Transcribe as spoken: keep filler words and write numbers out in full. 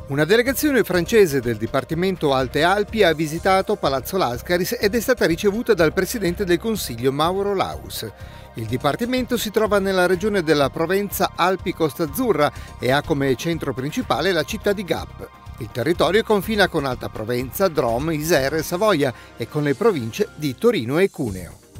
Una delegazione francese del Dipartimento Alte Alpi ha visitato Palazzo Lascaris ed è stata ricevuta dal Presidente del Consiglio Mauro Laus. Il Dipartimento si trova nella regione della Provenza Alpi-Costa Azzurra e ha come centro principale la città di Gap. Il territorio confina con Alta Provenza, Drôme, Isère e Savoia e con le province di Torino e Cuneo.